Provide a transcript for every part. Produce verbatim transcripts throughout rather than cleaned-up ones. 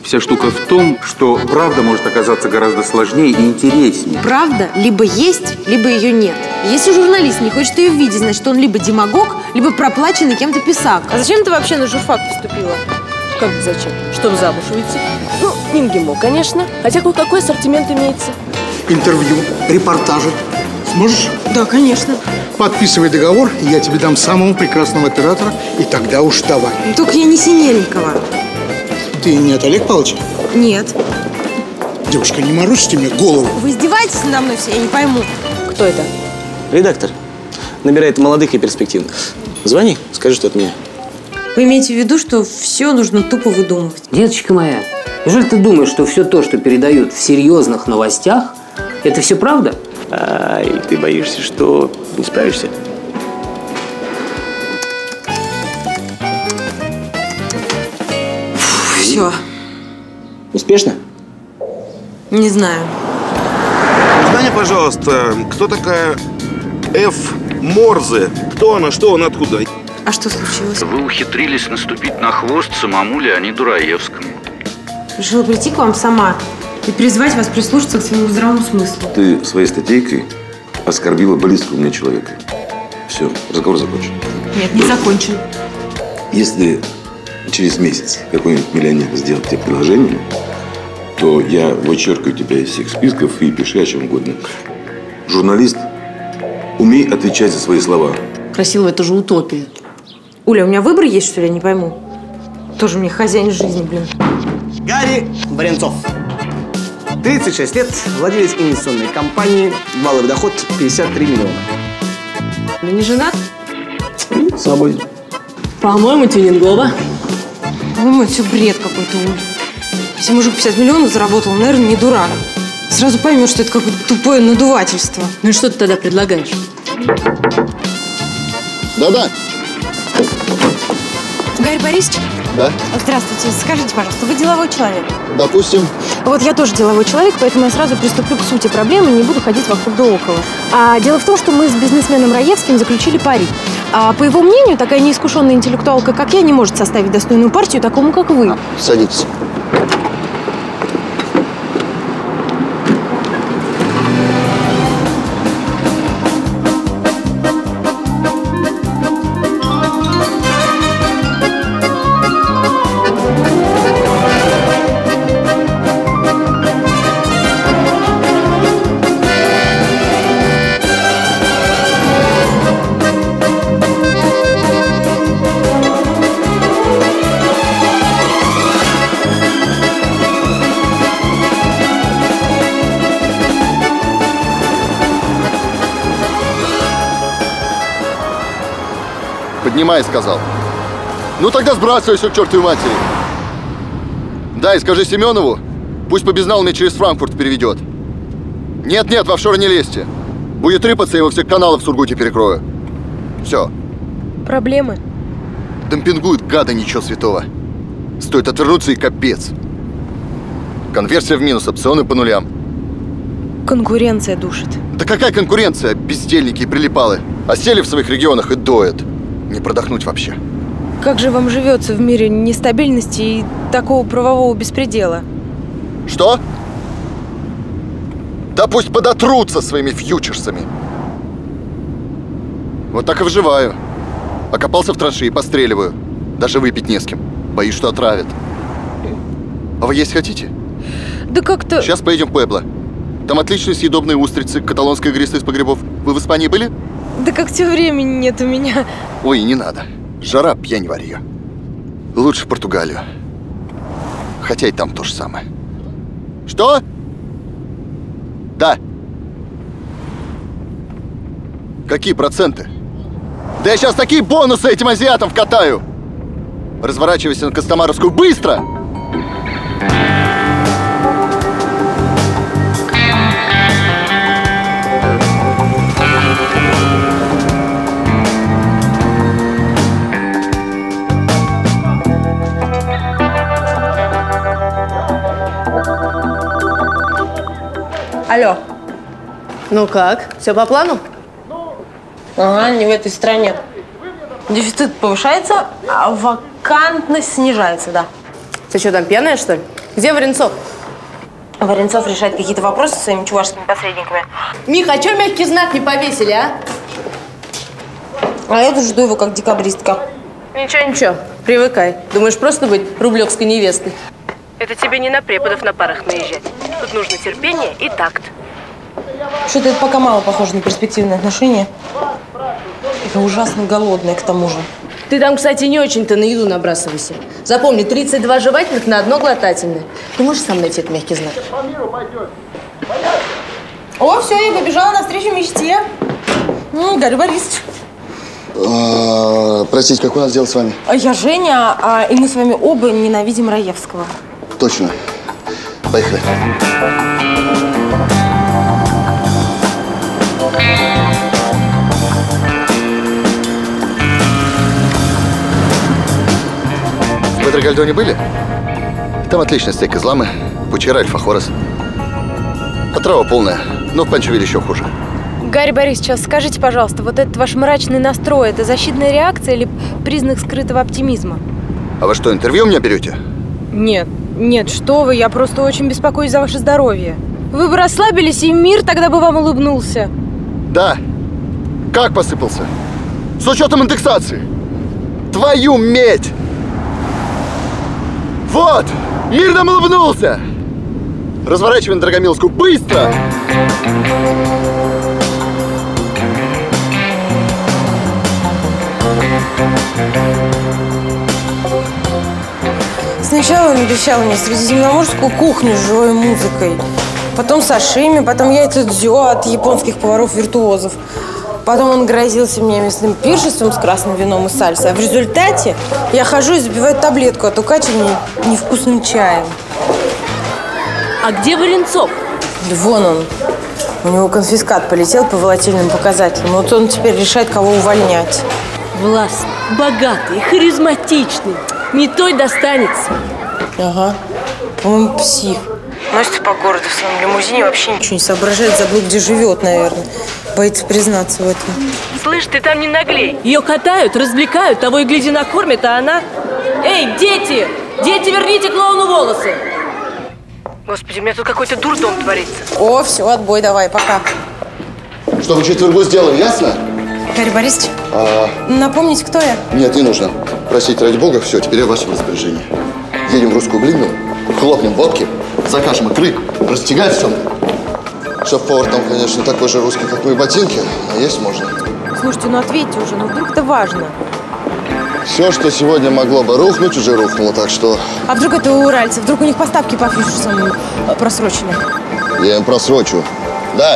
Вся штука в том, что правда может оказаться гораздо сложнее и интереснее. Правда либо есть, либо ее нет. Если журналист не хочет ее видеть, значит, он либо демагог, либо проплаченный кем-то писак. А зачем ты вообще на журфак поступила? Как зачем? Чтобы замуж выйти? Ну, не МГИМО, конечно. Хотя кое-какой ассортимент имеется. Интервью, репортажи. Сможешь? Да, конечно. Подписывай договор, и я тебе дам самого прекрасного оператора, и тогда уж давай. Только я не Синельникова. Ты не от Олега Павловича? Нет. Девушка, не морочите мне голову. Вы издеваетесь надо мной все? Я не пойму. Кто это? Редактор. Набирает молодых и перспективных. Звони, скажи, что от меня. Вы имеете в виду, что все нужно тупо выдумывать? Деточка моя, неужели ты думаешь, что все то, что передают в серьезных новостях, это все правда? А, и ты боишься, что не справишься? Все. Успешно? Не знаю. Узнай мне, пожалуйста, кто такая Ф. Морзе? Кто она, что она, откуда? А что случилось? Вы ухитрились наступить на хвост самому Леониду Раевскому. Решила прийти к вам сама и призвать вас прислушаться к своему здравому смыслу. Ты своей статейкой оскорбила близкого мне человека. Все, разговор закончен. Нет, не закончен. Если через месяц какой-нибудь миллионер сделает тебе предложение, то я вычеркаю тебя из всех списков и пиши о чем угодно. Журналист, умей отвечать за свои слова. Красиво, это же утопия. Уля, у меня выбор есть, что ли, я не пойму? Тоже мне хозяин жизни, блин. Гарри Баренцов. тридцать шесть лет, владелец инвестиционной компании, валовый доход пятьдесят три миллиона. Ты не женат? Свободен. По-моему, тюнингово. По-моему, это все бред какой-то, Уль. Если мужик пятьдесят миллионов заработал, наверное, не дурак. Сразу поймешь, что это какое-то тупое надувательство. Ну и что ты тогда предлагаешь? Да-да. Гарри Борисович? Да? Здравствуйте. Скажите, пожалуйста, вы деловой человек? Допустим. Вот я тоже деловой человек, поэтому я сразу приступлю к сути проблемы, не буду ходить вокруг да около. А, дело в том, что мы с бизнесменом Раевским заключили пари. А, по его мнению, такая неискушенная интеллектуалка, как я, не может составить достойную партию такому, как вы. Садитесь. Поднимай, сказал. Ну тогда сбрасывай все к чертовой матери. Да, и скажи Семенову, пусть по безналу мне через Франкфурт переведет. Нет-нет, в офшор не лезьте. Будет рыпаться, я его всех каналов в Сургуте перекрою. Все. Проблемы? Демпингуют, гады, ничего святого. Стоит отвернуться и капец. Конверсия в минус, опционы по нулям. Конкуренция душит. Да какая конкуренция? Бездельники и прилипалы. А сели в своих регионах и доят. Не продохнуть вообще. Как же вам живется в мире нестабильности и такого правового беспредела? Что? Да пусть подотрутся своими фьючерсами. Вот так и выживаю. Окопался в траншеи и постреливаю. Даже выпить не с кем. Боюсь, что отравят. А вы есть хотите? Да как-то… Сейчас поедем в Пуэбло. Там отличные съедобные устрицы, каталонское игристое из погребов. Вы в Испании были? Да как-то времени нет у меня. Ой, не надо. Жара, пьянь, варьё. Лучше в Португалию. Хотя и там то же самое. Что? Да. Какие проценты? Да я сейчас такие бонусы этим азиатам вкатаю! Разворачивайся на Костомаровскую быстро! Алло. Ну как? Все по плану? Ага, не в этой стране. Дефицит повышается, а вакантность снижается, да. Ты что, там пьяная, что ли? Где Варенцов? Варенцов решает какие-то вопросы со своими чувашскими посредниками. Миха, а чё мягкий знак не повесили, а? А я тут жду его как декабристка. Ничего, ничего, привыкай. Думаешь, просто быть рублевской невестой? Это тебе не на преподов на парах наезжать. Тут нужно терпение и такт. Что-то это пока мало похоже на перспективные отношения. Это ужасно голодное, к тому же. Ты там, кстати, не очень-то на еду набрасывайся. Запомни, тридцать два жевательных на одно глотательное. Ты можешь сам найти этот мягкий знак? О, все, я побежала навстречу мечте. М, Гарри Борисович. А, простите, как у нас дело с вами? Я Женя, а, и мы с вами оба ненавидим Раевского. Точно. Поехали. В Петрогальдоне были? Там отличный стейк из ламы, пучера альфа-хорос. Отрава полная, но в Панчевиле еще хуже. Гарри Борисович, скажите, пожалуйста, вот этот ваш мрачный настрой – это защитная реакция или признак скрытого оптимизма? А вы что, интервью у меня берете? Нет, нет, что вы, я просто очень беспокоюсь за ваше здоровье. Вы бы расслабились, и мир тогда бы вам улыбнулся. Да. Как посыпался? С учетом индексации. Твою медь! Вот! Мир нам улыбнулся! Разворачивай на Драгомиловскую. Быстро! Сначала он обещал мне средиземноморскую кухню с живой музыкой. Потом сашими, потом яйца дзё от японских поваров-виртуозов. Потом он грозился мне мясным пиршеством с красным вином и сальсой. А в результате я хожу и запиваю таблетку от укачивания невкусным чаем. А где Варенцов? Да вон он. У него конфискат полетел по волатильным показателям. Вот он теперь решает, кого увольнять. Властный, богатый, харизматичный. Не той достанется. Ага. Он псих. Носится по городу в своем лимузине, вообще ничего не соображает, забыл, где живет, наверное. Боится признаться в этом. Слышь, ты там не наглей. Ее катают, развлекают, того и гляди накормят, а она... Эй, дети! Дети, верните клоуну волосы! Господи, у меня тут какой-то дурдом творится. О, все, отбой давай, пока. Что мы четвергу сделаем, ясно? Гарри Борисович, А... напомните, кто я? Нет, не нужно. Простите, ради бога, все, теперь я в вашем распоряжении. Едем в русскую блинную, хлопнем водки, закажем икры, растягать все. Шеф-повар там, конечно, такой же русский, как мои ботинки, а есть можно. Слушайте, ну ответьте уже, ну вдруг это важно. Все, что сегодня могло бы рухнуть, уже рухнуло, так что... А вдруг это у уральцев? Вдруг у них поставки по фьючерсам просрочены? Я им просрочу. Да.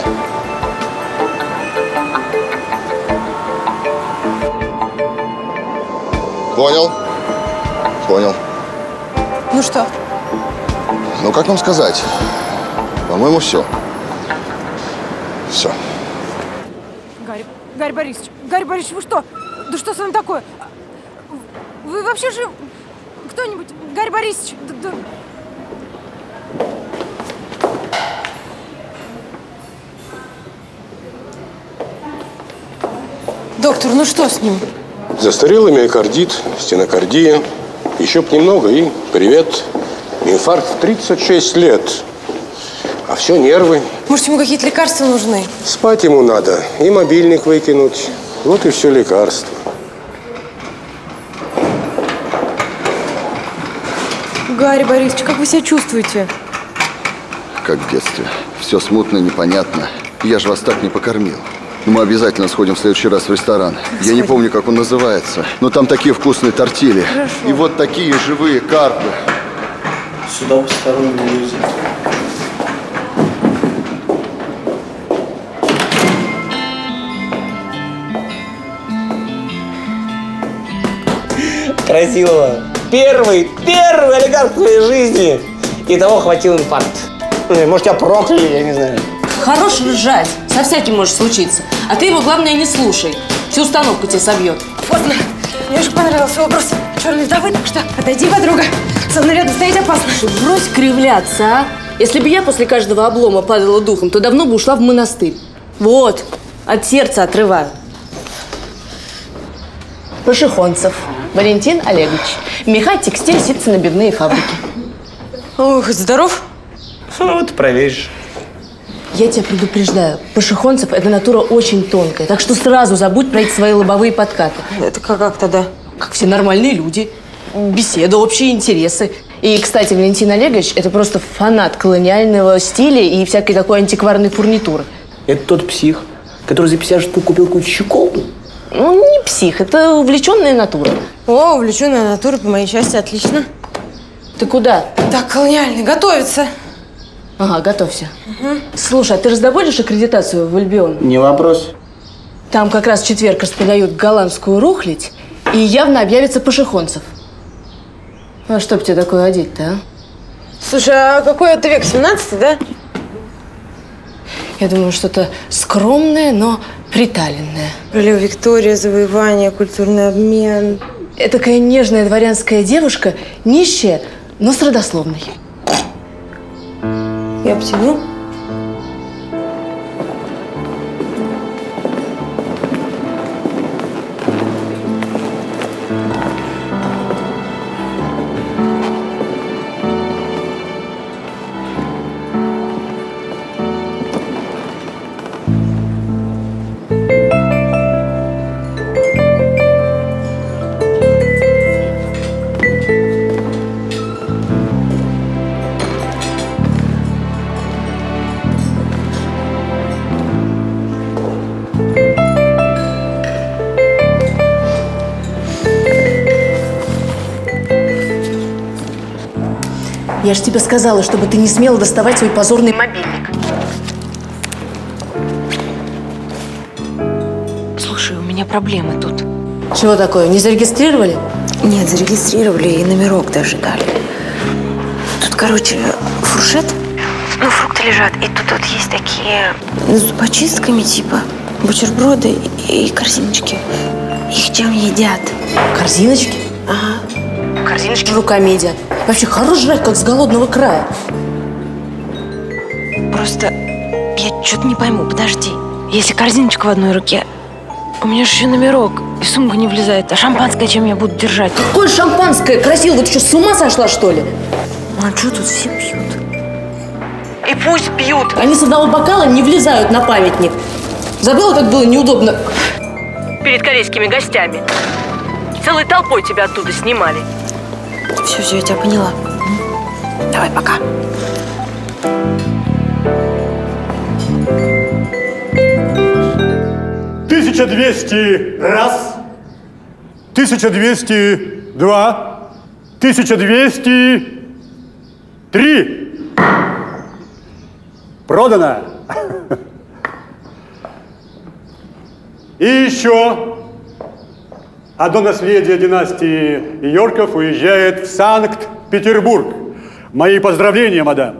Понял? Понял. Ну что? Ну, как вам сказать? По-моему, все. Все. Гарри, Гарри Борисович, Гарри Борисович, вы что? Да что с вами такое? Вы вообще же... Кто-нибудь? Гарри Борисович? Да, да... Доктор, ну что с ним? Застарелый миокардит, стенокардия. Еще б немного и привет. Инфаркт в тридцать шесть лет. А все нервы. Может, ему какие-то лекарства нужны? Спать ему надо. И мобильник выкинуть. Вот и все лекарство. Гарри Борисович, как вы себя чувствуете? Как в детстве. Все смутно, непонятно. Я же вас так не покормил. Мы обязательно сходим в следующий раз в ресторан. Сходим. Я не помню, как он называется. Но там такие вкусные тортили. Хорошо. И вот такие живые карпы. Сюда постороннего нельзя. Красиво. Первый, первый олигарх в твоей жизни. И того хватил инфаркт. Может, тебя прокляли, я не знаю. Хорош ржать. Со всяким может случиться. А ты его, главное, не слушай. Всю установку тебе собьет. Поздно. Мне очень понравился вопрос черной вдовы, так что отойди, подруга. Со мной рядом стоять опасно. Брось кривляться, а. Если бы я после каждого облома падала духом, то давно бы ушла в монастырь. Вот. От сердца отрываю. Пашихонцев Валентин Олегович. Меха, текстиль, ситцо-набивные фабрики. Ой, хоть здоров? Ну, вот проверишь. Я тебя предупреждаю, Пашихонцев – это натура очень тонкая, так что сразу забудь про эти свои лобовые подкаты. Это как, как тогда? Как все нормальные люди. Беседа, общие интересы. И, кстати, Валентин Олегович – это просто фанат колониального стиля и всякой такой антикварной фурнитуры. Это тот псих, который за пятьдесят штук купил какую-то щеколду? Ну, не псих, это увлеченная натура. О, увлеченная натура, по моей части, отлично. Ты куда? Так, колониальный, готовится. Ага, готовься. Угу. Слушай, а ты раздобудешь аккредитацию в Альбион? Не вопрос. Там как раз в четверг распродают голландскую рухлядь, и явно объявится Пашихонцев. А что б тебе такое одеть-то, а? Слушай, а какой это век? семнадцатый, да? Я думаю, что-то скромное, но приталенное. Королева Виктория, завоевание, культурный обмен. Это такая нежная дворянская девушка, нищая, но с родословной. Я потяну. Я же тебе сказала, чтобы ты не смела доставать свой позорный мобильник. Слушай, у меня проблемы тут. Чего такое? Не зарегистрировали? Нет, зарегистрировали и номерок даже дали. Тут, короче, фуршет. Ну, фрукты лежат. И тут вот есть такие с зубочистками, типа бутерброды и корзиночки. Их чем едят? Корзиночки? Ага. Корзиночки руками едят. Вообще, хорош жрать, как с голодного края. Просто я что-то не пойму. Подожди. Если корзиночка в одной руке, у меня же еще номерок, и сумка не влезает. А шампанское чем я буду держать? Какое шампанское? Красиво, ты что, с ума сошла, что ли? А что тут все пьют? И пусть пьют. Они с одного бокала не влезают на памятник. Забыла, как было неудобно? Перед корейскими гостями. Целой толпой тебя оттуда снимали. Все, все, я тебя поняла. Давай, пока. тысяча двести раз, тысяча двести два, тысяча двести три. Продано. И еще одно наследие династии Йорков уезжает в Санкт-Петербург. Мои поздравления, мадам.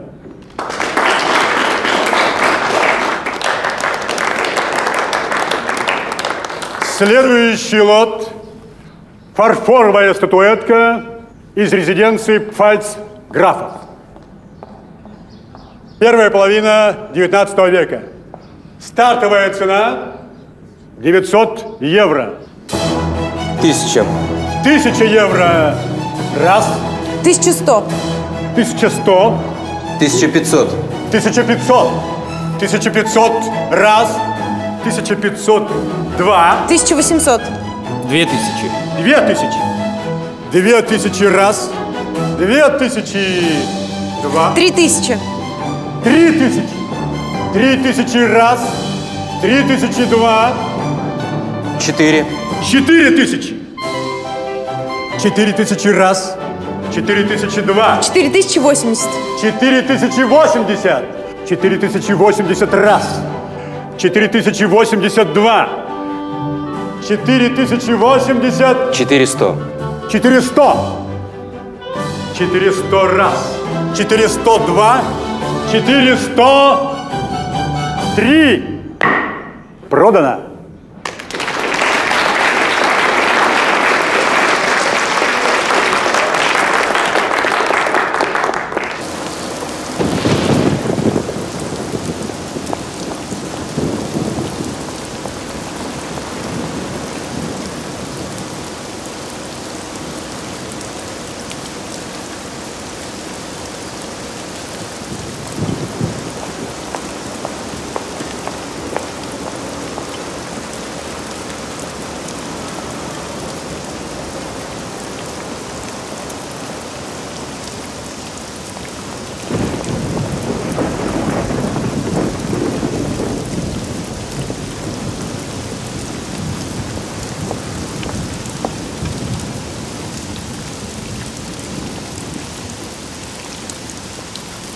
Следующий лот – фарфоровая статуэтка из резиденции Пфальцграфов. Первая половина девятнадцатого века. Стартовая цена – девятьсот евро. Тысяча. Тысяча евро. Раз. Тысяча сто. Тысяча сто. Тысяча пятьсот. Тысяча пятьсот. Тысяча пятьсот. Раз. Тысяча пятьсот. Два. Тысяча восемьсот. Две тысячи. Две тысячи. Две тысячи раз. Две тысячи два. Три тысячи. Три тысячи. Три тысячи раз. Три тысячи два. Четыре. Четыре тысячи. Четыре тысячи раз. Четыре тысячи два. Четыре тысячи восемьдесят. Четыре тысячи восемьдесят. Четыре тысячи восемьдесят раз. Четыре тысячи восемьдесят два. Четыре тысячи восемьдесят. Четыреста. Четыреста. Четыреста раз. Четыреста два. Четыреста три. Продано.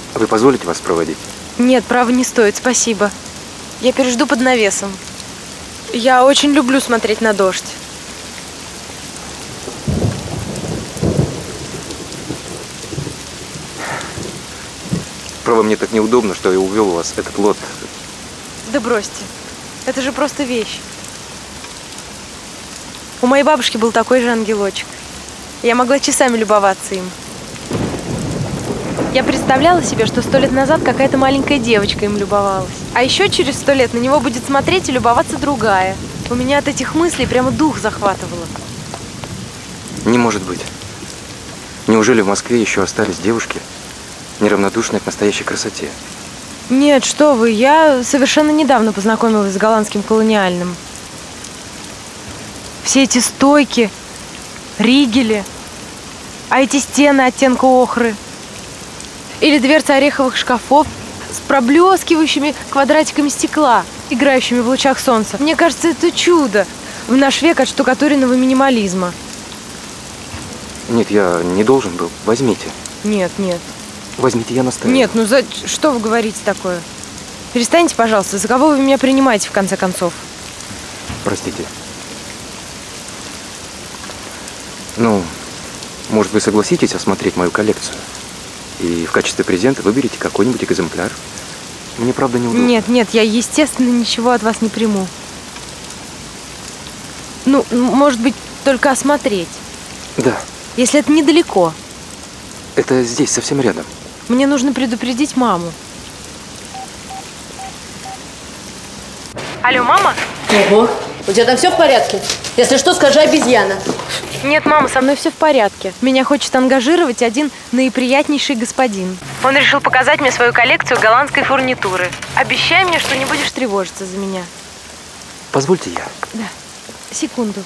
Вы позволите вас проводить? Нет, право, не стоит, спасибо. Я пережду под навесом. Я очень люблю смотреть на дождь. Право, мне так неудобно, что я увел у вас этот лот. Да бросьте. Это же просто вещь. У моей бабушки был такой же ангелочек. Я могла часами любоваться им. Я представляла себе, что сто лет назад какая-то маленькая девочка им любовалась. А еще через сто лет на него будет смотреть и любоваться другая. У меня от этих мыслей прямо дух захватывало. Не может быть. Неужели в Москве еще остались девушки, неравнодушные к настоящей красоте? Нет, что вы, я совершенно недавно познакомилась с голландским колониальным. Все эти стойки, ригели, а эти стены оттенка охры. Или дверцы ореховых шкафов с проблескивающими квадратиками стекла, играющими в лучах солнца. Мне кажется, это чудо в наш век отштукатуренного минимализма. Нет, я не должен был. Возьмите. Нет, нет. Возьмите, я настаиваю. Нет, ну за что вы говорите такое? Перестаньте, пожалуйста, за кого вы меня принимаете в конце концов? Простите. Ну, может, вы согласитесь осмотреть мою коллекцию? И в качестве презента выберите какой-нибудь экземпляр. Мне, правда, неудобно. Нет, нет, я, естественно, ничего от вас не приму. Ну, может быть, только осмотреть. Да. Если это недалеко. Это здесь, совсем рядом. Мне нужно предупредить маму. Алло, мама? Ого, у тебя там все в порядке? Если что, скажи обезьяна. Нет, мама, со мной все в порядке. Меня хочет ангажировать один наиприятнейший господин. Он решил показать мне свою коллекцию голландской фурнитуры. Обещай мне, что не будешь тревожиться за меня. Позвольте я. Да, секунду.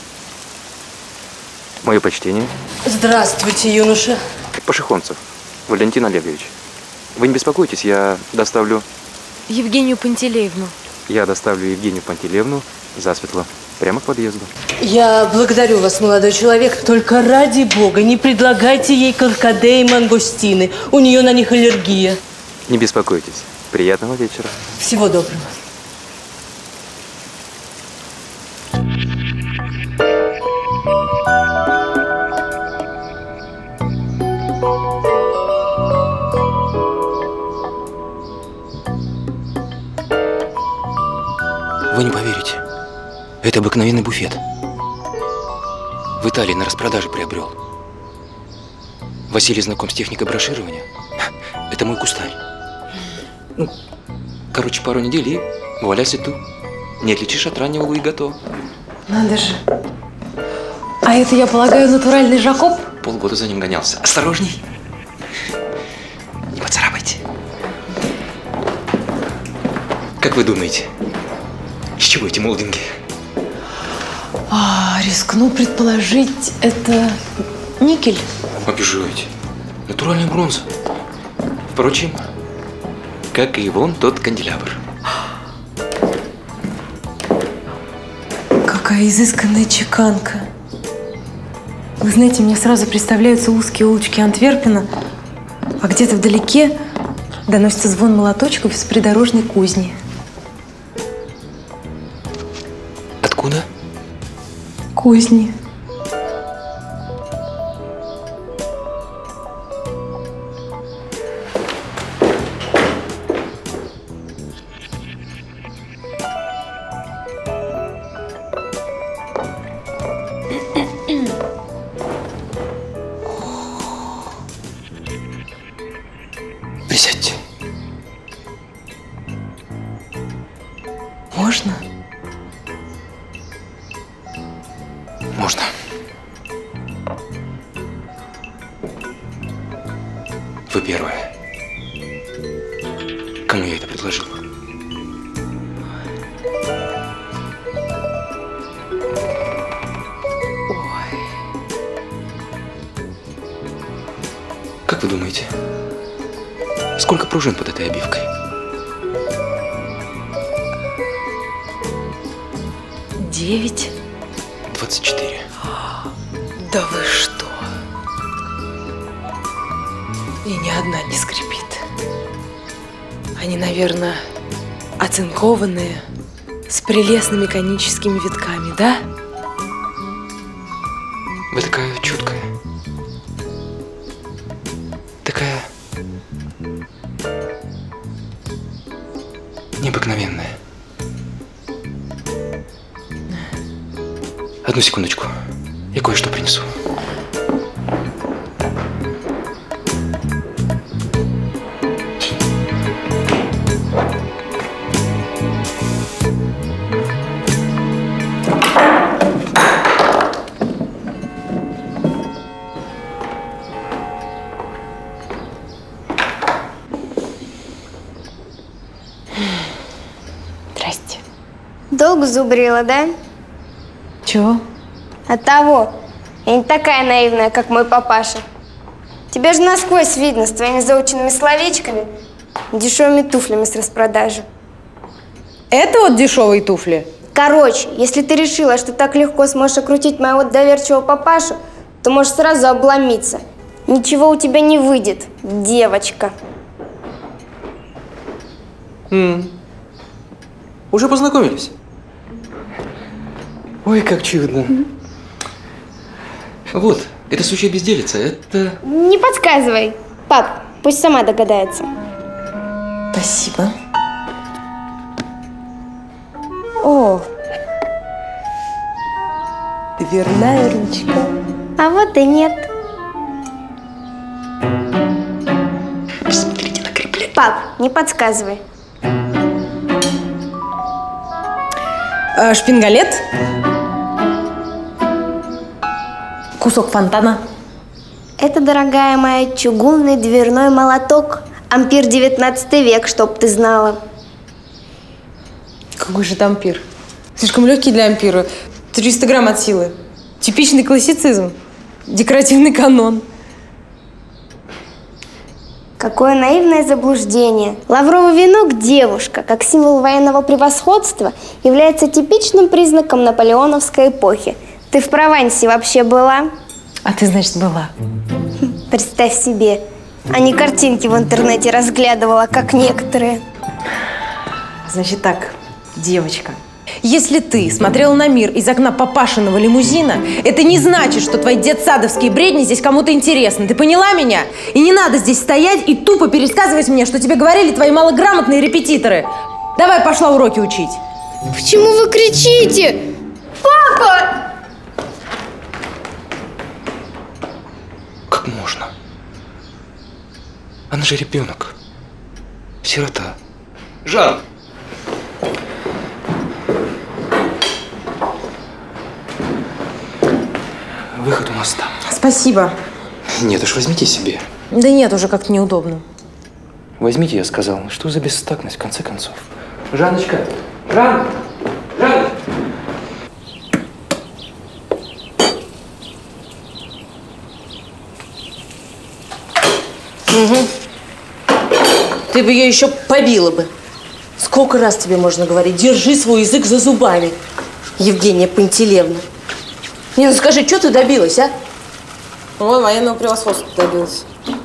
Мое почтение. Здравствуйте, юноша. Пашихонцев Валентин Олегович. Вы не беспокойтесь, я доставлю... Евгению Пантелеевну. Я доставлю Евгению Пантелеевну засветло, прямо к подъезду. Я благодарю вас, молодой человек. Только ради бога, не предлагайте ей каркаде и мангостины. У нее на них аллергия. Не беспокойтесь. Приятного вечера. Всего доброго. Вы не поверите. Это обыкновенный буфет. В Италии на распродаже приобрел. Василий знаком с техникой броширования. Это мой кустарь. Ну, короче, пару недель и вуаля сету. Не отличишь от раннего Луи Гато. Надо же. А это, я полагаю, натуральный Жакоб? Полгода за ним гонялся. Осторожней. Не поцарапайте. Как вы думаете, с чего эти молдинги? А, рискну предположить, это никель. Обижаете. Натуральная бронза. Впрочем, как и вон тот канделябр. Какая изысканная чеканка. Вы знаете, мне сразу представляются узкие улочки Антверпена, а где-то вдалеке доносится звон молоточков из придорожной кузни. Откуда? Кузни. Присядьте. Можно? Можно. Вы первая. Кому я это предложил? Как вы думаете, сколько пружин под этой обивкой? Девять. двадцать четыре. Да вы что? И ни одна не скрипит. Они, наверное, оцинкованные, с прелестными коническими витками, да? Вы такая чуткая. Такая необыкновенная. Одну секундочку. Я кое-что принесу. Здрасте. Долго зубрила, да? Чего? От того. Я не такая наивная, как мой папаша. Тебя же насквозь видно с твоими заученными словечками, дешевыми туфлями с распродажи. Это вот дешевые туфли? Короче, если ты решила, что так легко сможешь окрутить моего доверчивого папашу, то можешь сразу обломиться. Ничего у тебя не выйдет, девочка. М-м. Уже познакомились? Ой, как чудно. Вот, это сущая безделица, это… Не подсказывай. Пап, пусть сама догадается. Спасибо. О, дверная ручка. А вот и нет. Посмотрите на крепление. Пап, не подсказывай. А, шпингалет. Кусок фонтана. Это, дорогая моя, чугунный дверной молоток. Ампир девятнадцатый век, чтоб ты знала. Какой же это ампир? Слишком легкий для ампира. триста грамм от силы. Типичный классицизм. Декоративный канон. Какое наивное заблуждение. Лавровый венок, девушка, как символ военного превосходства, является типичным признаком наполеоновской эпохи. Ты в Провансе вообще была? А ты, значит, была? Представь себе, а не картинки в интернете разглядывала, как некоторые. Значит так, девочка. Если ты смотрела на мир из окна папашиного лимузина, это не значит, что твои детсадовские бредни здесь кому-то интересны. Ты поняла меня? И не надо здесь стоять и тупо пересказывать мне, что тебе говорили твои малограмотные репетиторы. Давай, пошла уроки учить. Почему вы кричите? Папа! Как можно? Она же ребенок. Сирота. Жан! Выход у нас там. Спасибо. Нет уж, возьмите себе. Да нет, уже как-то неудобно. Возьмите, я сказал. Что за бестактность, в конце концов? Жанночка! Жан! Жан! Угу. Ты бы ее еще побила бы. Сколько раз тебе можно говорить? Держи свой язык за зубами, Евгения Пантелеевна. Не, ну скажи, что ты добилась, а? Вон, военного превосходства добилась.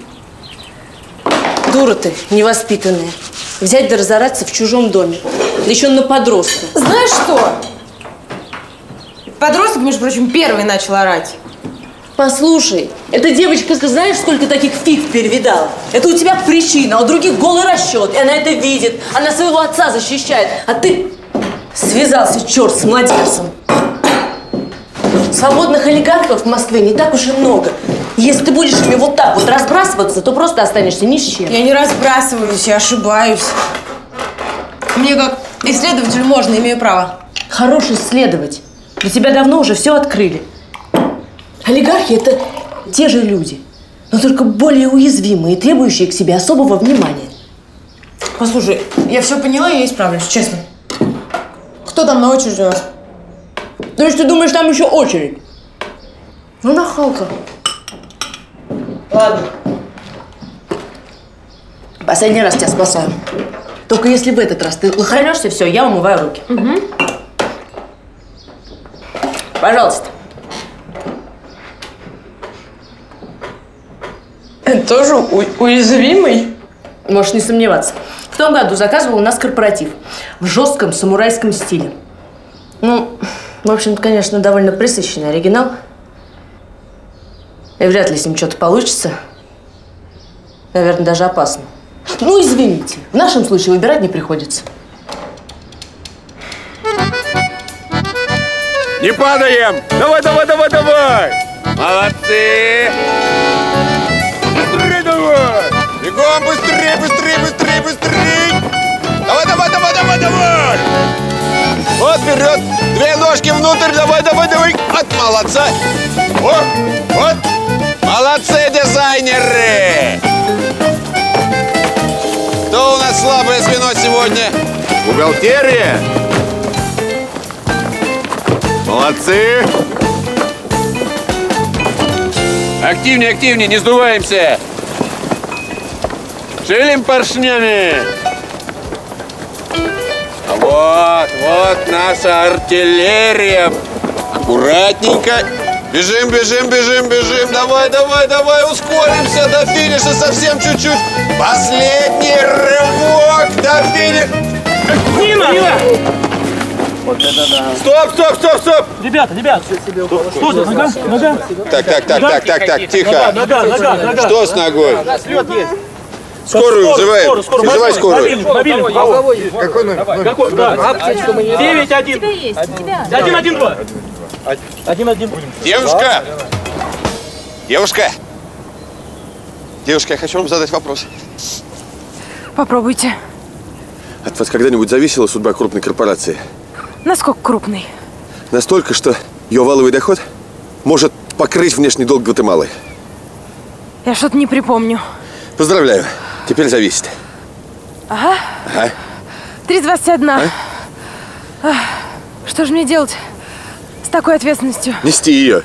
Дура ты, невоспитанная. Взять да разораться в чужом доме. Да еще на подростка. Знаешь что? Подросток, между прочим, первый начал орать. Послушай, эта девочка, знаешь, сколько таких фиг перевидала? Это у тебя причина, а у других голый расчет. И она это видит. Она своего отца защищает. А ты связался, черт, с младенцем. Свободных олигархов в Москве не так уж и много. Если ты будешь ими вот так вот разбрасываться, то просто останешься ни с чем. Я не разбрасываюсь, я ошибаюсь. Мне как исследователю можно, имею право. Хорош исследовать. Для тебя давно уже все открыли. Олигархи – это те же люди, но только более уязвимые и требующие к себе особого внимания. Послушай, я все поняла, и я исправлюсь, честно. Кто там на очереди у нас? То есть ты думаешь, там еще очередь? Ну, нахалка. Ладно. Последний раз тебя спасаю. Только если в этот раз ты лохранешься, все, я умываю руки. Угу. Пожалуйста. Тоже у уязвимый? Можешь не сомневаться. В том году заказывал у нас корпоратив в жестком самурайском стиле. Ну, в общем-то, конечно, довольно пресыщенный оригинал. И вряд ли с ним что-то получится. Наверное, даже опасно. Ну, извините, в нашем случае выбирать не приходится. Не падаем! Давай, давай, давай, давай! Молодцы! Быстрее давай! Бегом, быстрее, быстрее, быстрее, быстрее! Давай, давай, давай, давай, давай! Вот, вперед! Две ножки внутрь, давай, давай, давай! Вот, молодца! Вот, вот! Молодцы, дизайнеры! Кто у нас слабое звено сегодня? Бухгалтерия! Молодцы! Активнее, активнее, не сдуваемся! Шевелим поршнями! Вот, вот наша артиллерия! Аккуратненько! Бежим, бежим, бежим, бежим! Давай, давай, давай, ускоримся до финиша совсем чуть-чуть! Последний рывок до финиша! Нина! Нина! Вот это да. Стоп, стоп, стоп, стоп! Ребята, ребята! Что это? Нога? Нога? Так, так, так, так, так, так, тихо! Нога, нога, нога! Что с ногой? Слет есть! Скорую вызываем! Вызывай скорую! Мобильный, какой номер? Какой? девять один. один один два. один один. Девушка! Девушка! Девушка, я хочу вам задать вопрос. Попробуйте. От вас когда-нибудь зависела судьба крупной корпорации? Насколько крупный? Настолько, что ее валовый доход может покрыть внешний долг Гватемалы. Я что-то не припомню. Поздравляю. Теперь зависит. Ага. Ага. три двадцать один. А? Ах, что же мне делать с такой ответственностью? Нести ее.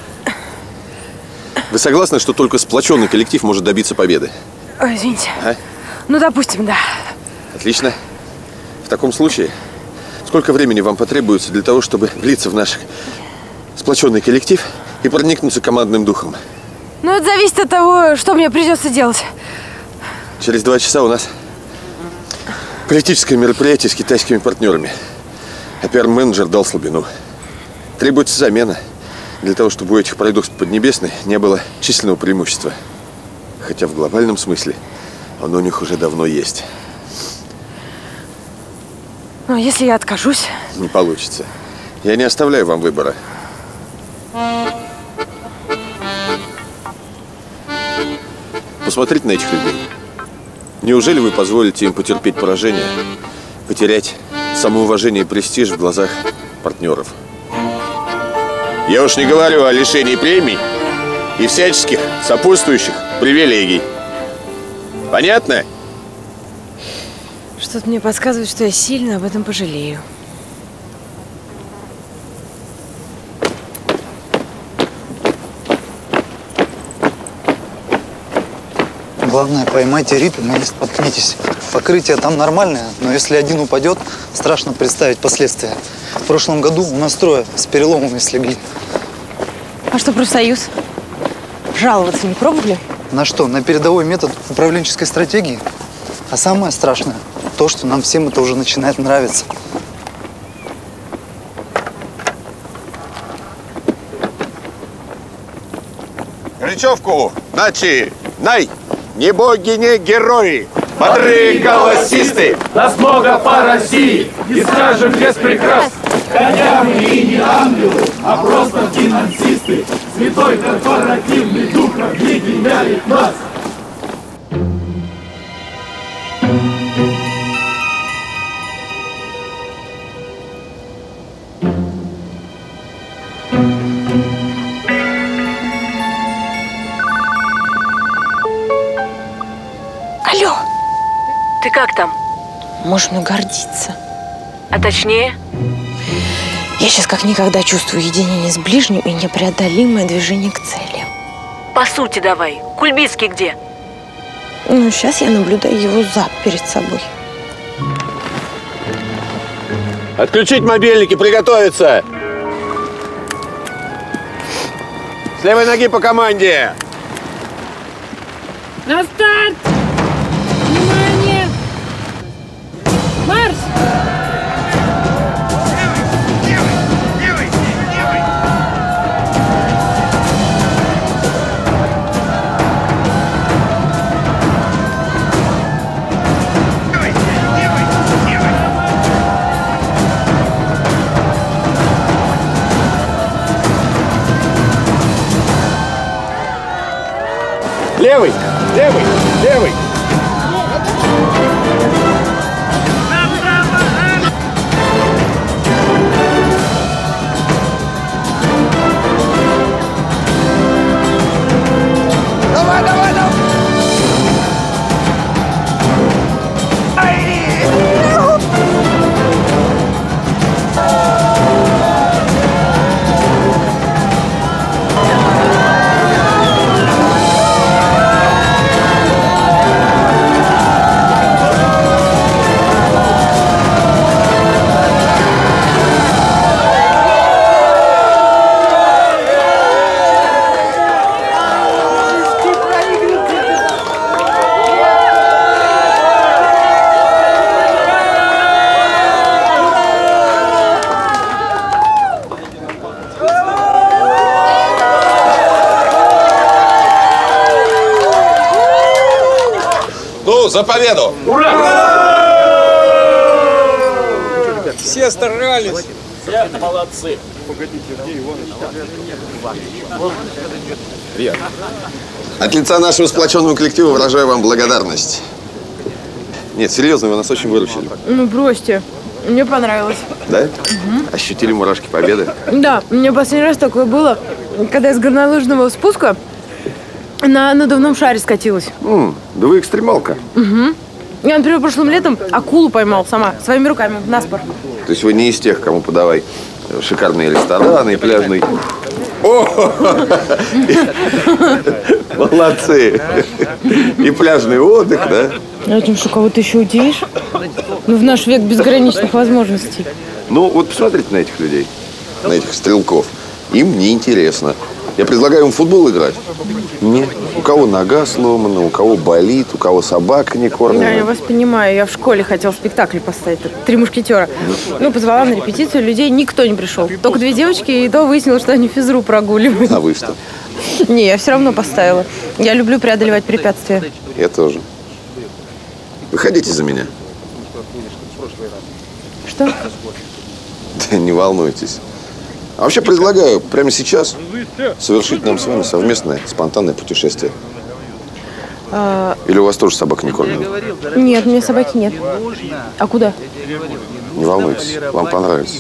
Вы согласны, что только сплоченный коллектив может добиться победы? Ой, извините. А? Ну, допустим, да. Отлично. В таком случае, сколько времени вам потребуется для того, чтобы влиться в наш сплоченный коллектив и проникнуться командным духом? Ну, это зависит от того, что мне придется делать. Через два часа у нас политическое мероприятие с китайскими партнерами. А пиар-менеджер дал слабину. Требуется замена для того, чтобы у этих парадоксов Поднебесной не было численного преимущества. Хотя в глобальном смысле оно у них уже давно есть. Ну, а если я откажусь? Не получится. Я не оставляю вам выбора. Посмотрите на этих людей. Неужели вы позволите им потерпеть поражение, потерять самоуважение и престиж в глазах партнеров? Я уж не говорю о лишении премий и всяческих сопутствующих привилегий. Понятно? Что-то мне подсказывает, что я сильно об этом пожалею. Главное, поймайте ритм и не споткнитесь. Покрытие там нормальное, но если один упадет, страшно представить последствия. В прошлом году у нас трое с переломами слегли. А что, профсоюз? Жаловаться не пробовали? На что? На передовой метод управленческой стратегии? А самое страшное – то, что нам всем это уже начинает нравиться. Речевку! Начи! Най! Не боги, не герои! Бодрые голосисты! Нас много по России, и скажем без прикрас. Хотя мы и не ангелы, а просто финансисты. Святой корпоративный дух объединяет нас. Алло! Ты как там? Можно гордиться. А точнее? Я сейчас как никогда чувствую единение с ближним и непреодолимое движение к цели. По сути давай. Кульбицкий где? Ну, сейчас я наблюдаю его зад перед собой. Отключить мобильники, приготовиться! С левой ноги по команде! На старт! Внимание! Левый, левый, левый. Давай, давай, давай! За победу! Ура! Все старались. Все молодцы. Привет. От лица нашего сплоченного коллектива выражаю вам благодарность. Нет, серьезно, вы нас очень выручили. Ну, бросьте. Мне понравилось. Да? Угу. Ощутили мурашки победы? Да, у меня последний раз такое было, когда я с горнолыжного спуска на надувном шаре скатилась. М, да вы экстремалка. Угу. Я, например, прошлым летом акулу поймал сама, своими руками, на спор. То есть вы не из тех, кому подавай шикарные рестораны и пляжный... О! Молодцы! И пляжный отдых, да? А этим что, кого-то еще удивишь? Ну, в наш век безграничных возможностей. Ну, вот посмотрите на этих людей, на этих стрелков. Им неинтересно. Я предлагаю им в футбол играть. Нет. У кого нога сломана, у кого болит, у кого собака не кормлена. Да, я вас понимаю. Я в школе хотела спектакль поставить. «Три мушкетера». Ну, позвала на репетицию людей, никто не пришел. Только две девочки, и то выяснилось, что они физру прогуливают. А вы что? Не, я все равно поставила. Я люблю преодолевать препятствия. Я тоже. Выходите за меня. Что? Да не волнуйтесь. А вообще предлагаю прямо сейчас совершить нам с вами совместное спонтанное путешествие. А... Или у вас тоже собака не кормлена? Нет, у меня собаки нет. А куда? Не волнуйтесь, вам понравится.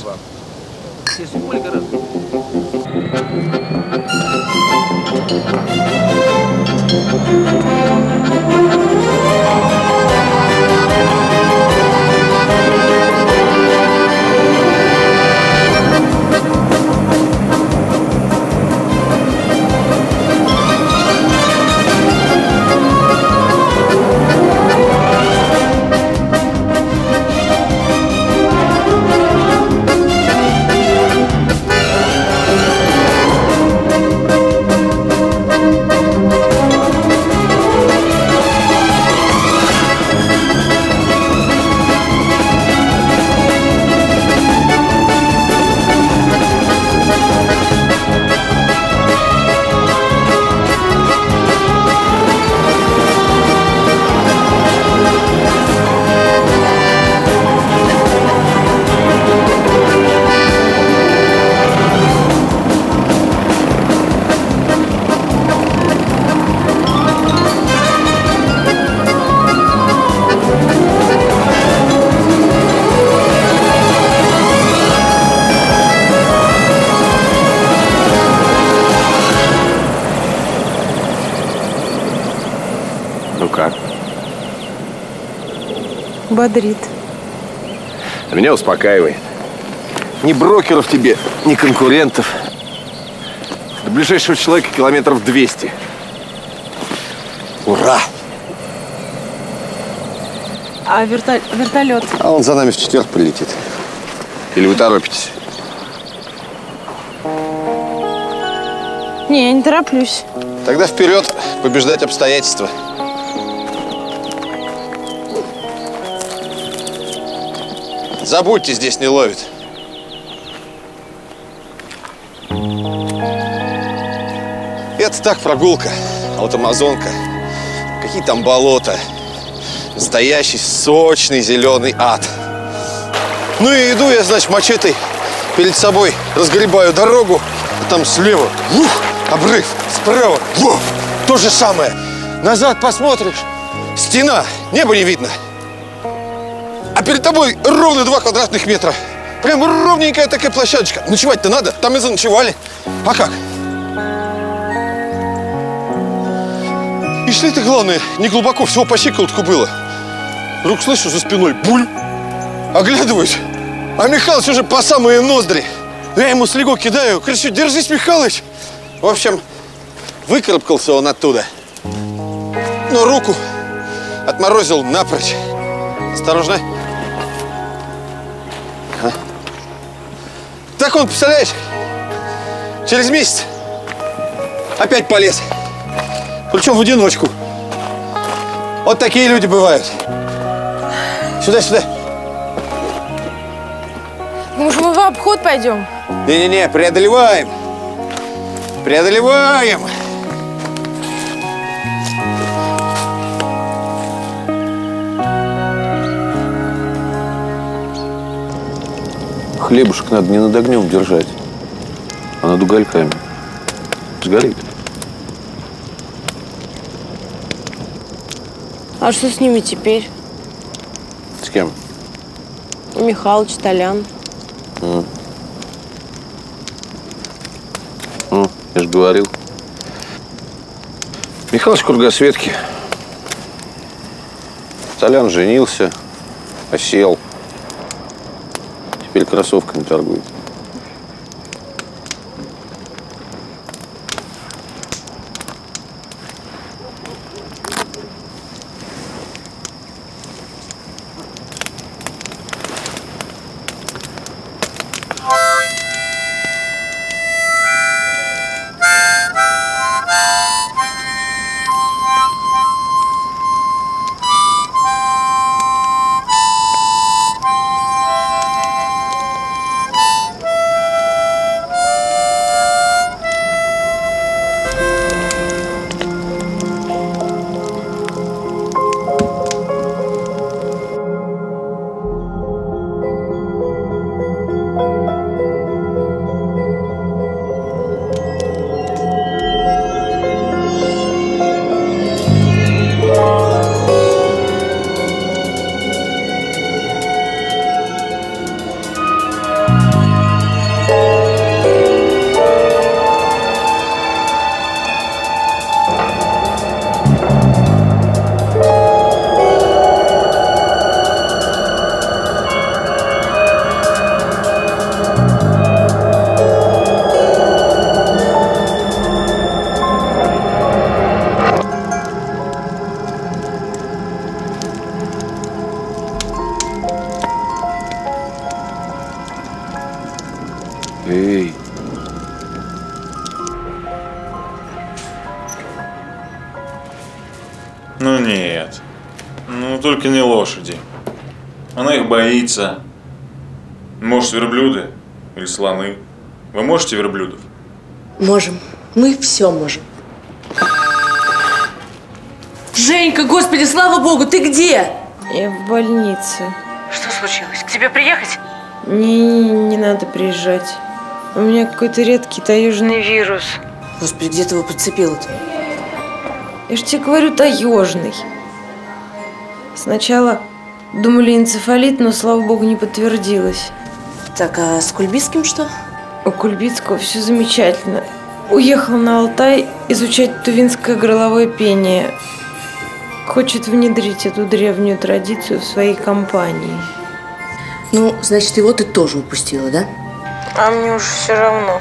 Бодрит. А меня успокаивает. Ни брокеров тебе, ни конкурентов. До ближайшего человека километров двести. Ура! А верто... вертолет? А он за нами в четверг прилетит. Или вы торопитесь? Не, я не тороплюсь. Тогда вперед, побеждать обстоятельства. Забудьте, здесь не ловит. Это так прогулка. А вот Амазонка. Какие там болота. Настоящий сочный зеленый ад. Ну и иду я, значит, мачетой перед собой разгребаю дорогу. А там слева ух, обрыв, справа ух, то же самое. Назад посмотришь. Стена, небо не видно. А перед тобой ровно два квадратных метра. Прям ровненькая такая площадочка. Ночевать-то надо, там и заночевали. А как? И шли-то, главное, не глубоко, всего по щиколотку было. Вдруг слышу за спиной буль. Оглядываюсь, а Михалыч уже по самые ноздри. Я ему слегу кидаю, кричу: держись, Михалыч. В общем, выкарабкался он оттуда. Но руку отморозил напрочь. Осторожно. А? Так он, представляешь, через месяц опять полез. Причем в одиночку. Вот такие люди бывают. Сюда, сюда. Может, мы в обход пойдем? Не-не-не, преодолеваем. Преодолеваем. Хлебушек надо не над огнем держать, а над угольками. Сгорит. А что с ними теперь? С кем? Михалыч, Толян. Mm. Ну, я же говорил. Михалыч кругосветки. Толян женился, осел. Теперь кроссовками торгует. Эй. Ну нет. Ну только не лошади. Она их боится. Может, верблюды или слоны. Вы можете верблюдов? Можем. Мы все можем. Женька, господи, слава богу, ты где? Я в больнице. Что случилось? К тебе приехать? Не, не надо приезжать. У меня какой-то редкий таежный вирус. Господи, где ты его подцепила-то? Я же тебе говорю, таежный. Сначала думали энцефалит, но, слава богу, не подтвердилось. Так, а с Кульбицким что? У Кульбицкого все замечательно. Уехал на Алтай изучать тувинское горловое пение. Хочет внедрить эту древнюю традицию в своей компании. Ну, значит, его ты тоже упустила, да? А мне уж все равно.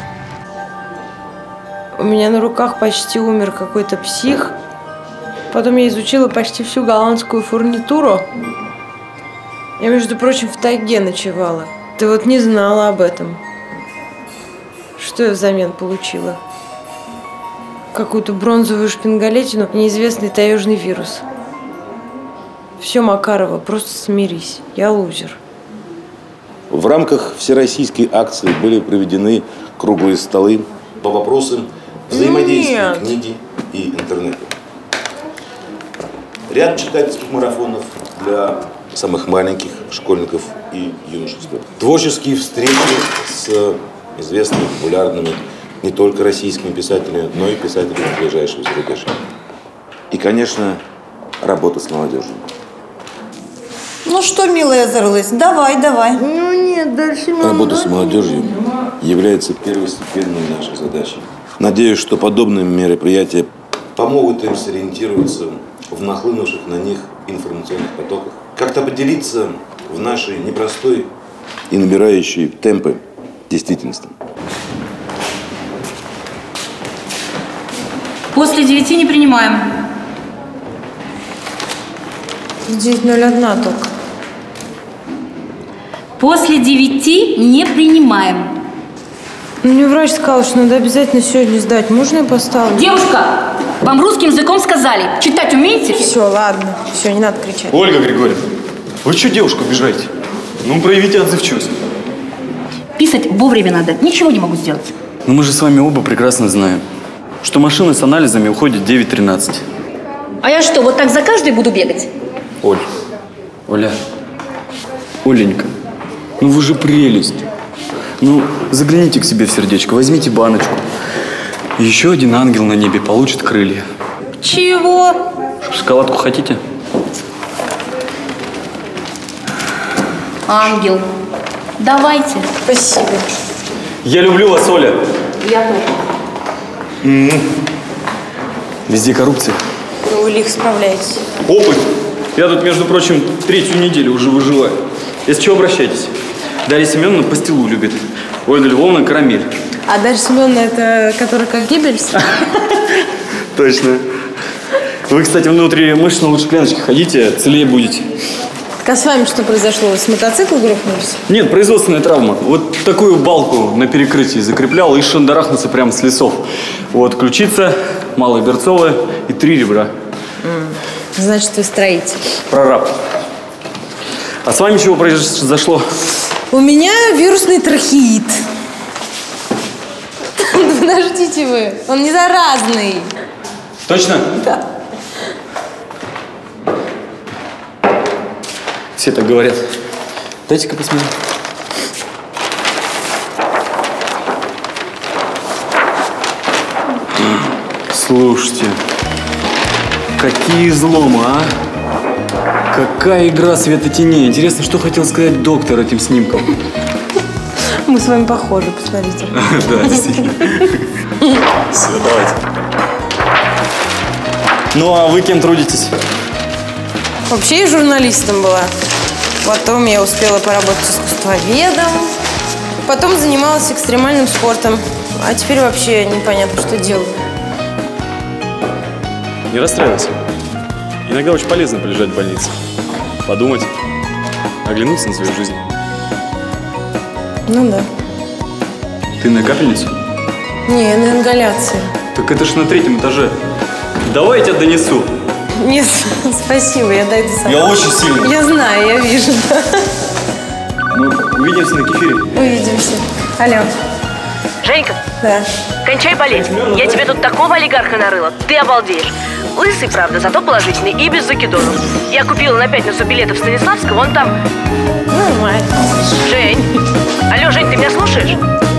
У меня на руках почти умер какой-то псих. Потом я изучила почти всю голландскую фурнитуру. Я, между прочим, в тайге ночевала. Ты вот не знала об этом. Что я взамен получила? Какую-то бронзовую шпингалетину и неизвестный таежный вирус. Все, Макарова, просто смирись. Я лузер. В рамках всероссийской акции были проведены круглые столы по вопросам взаимодействия Нет. книги и интернета. Ряд читательских марафонов для самых маленьких школьников и юношества. Творческие встречи с известными, популярными не только российскими писателями, но и писателями ближайшего зарубежья. И, конечно, работа с молодежью. Ну что, милая, зарылась? Давай, давай. Ну нет, дальше мама. Работа с молодежью является первостепенной нашей задачей. Надеюсь, что подобные мероприятия помогут им сориентироваться в нахлынувших на них информационных потоках, как-то поделиться в нашей непростой и набирающей темпы действительности. После девяти не принимаем. девять ноль один только. После девяти не принимаем. Ну, мне врач сказал, что надо обязательно сегодня сдать. Можно я поставлю? Девушка, вам русским языком сказали. Читать умеете? Все, ладно. Все, не надо кричать. Ольга Григорьевна, вы что девушку обижаете? Ну, проявите отзывчивость. Писать вовремя надо. Ничего не могу сделать. Ну, мы же с вами оба прекрасно знаем, что машина с анализами уходит девять тринадцать. А я что, вот так за каждой буду бегать? Оль, Оля, Оленька, ну вы же прелесть. Ну, загляните к себе в сердечко, возьмите баночку. Еще один ангел на небе получит крылья. Чего? Шоколадку хотите? Ангел. Давайте. Спасибо. Я люблю вас, Оля. Я тоже. М-м-м. Везде коррупция. Ну, вы лихо справляетесь. Опыт. Я тут, между прочим, третью неделю уже выживаю. Если чего, обращайтесь. Дарья Семеновна пастилу любит. Ольга Львовна карамель. А Дарья Семеновна, это которая как Геббельс? Точно. Вы, кстати, внутри мышечно-лучекленочки ходите, целее будете. Так а с вами что произошло? Вы с мотоцикла грохнулись? Нет, производственная травма. Вот такую балку на перекрытии закреплял и шандарахнулся прямо с лесов. Вот ключица, малая берцовая и три ребра. М. Значит, вы строитель. Прораб. А с вами чего произошло? У меня вирусный трахеит. Подождите вы, он не заразный. Точно? Да. Все так говорят. Дайте-ка посмотрим. Слушайте, какие изломы, а? Какая игра света теней. Интересно, что хотел сказать доктор этим снимком? Мы с вами похожи, посмотрите. Да, действительно. Все, давайте. Ну, а вы кем трудитесь? Вообще я журналистом была. Потом я успела поработать искусствоведом. Потом занималась экстремальным спортом. А теперь вообще непонятно, что делаю. Не расстраивайся. Иногда очень полезно полежать в больнице. Подумать. Оглянуться на свою жизнь. Ну да. Ты на капельницу? Не, на ингаляции. Так это ж на третьем этаже. Давай я тебя донесу. Нет, спасибо, я дойду сама. Я очень сильный. Я знаю, я вижу. Ну, увидимся на кефире. Увидимся. Алло. Женька, Да. кончай болеть. Я тебе тут такого олигарха нарыла. Ты обалдеешь. Лысый, правда, зато положительный и без закидонов. Я купила на пятницу билеты в Станиславского, он там... Нормально. Жень. Алло, Жень, ты меня слушаешь?